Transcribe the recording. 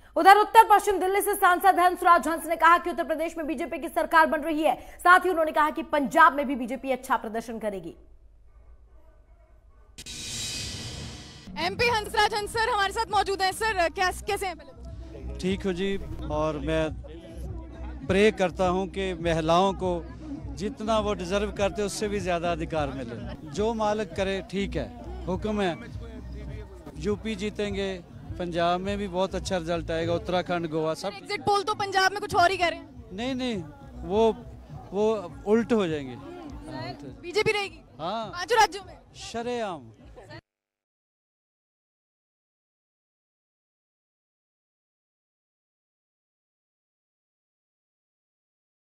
उधर उत्तर पश्चिम दिल्ली से सांसद हंसराज हंस ने कहा कि उत्तर प्रदेश में बीजेपी की सरकार बन रही है। साथ ही उन्होंने कहा कि पंजाब में भी बीजेपी अच्छा प्रदर्शन करेगी। एमपी हंसराज हंस सर हमारे साथ मौजूद हैं। सर कैसे हैं? ठीक हो जी। और मैं प्रे करता हूं कि महिलाओं को जितना वो डिजर्व करते उससे भी ज्यादा अधिकार मिले। जो मालिक करे ठीक है, हुक्म है। यूपी जीतेंगे, पंजाब में भी बहुत अच्छा रिजल्ट आएगा, उत्तराखंड, गोवा सब। एग्जिट पोल तो पंजाब में कुछ और ही कह रहे हैं। नहीं, वो उल्ट हो जाएंगे। बीजेपी रहेगी। हाँ, 5 राज्यों में शरेआम।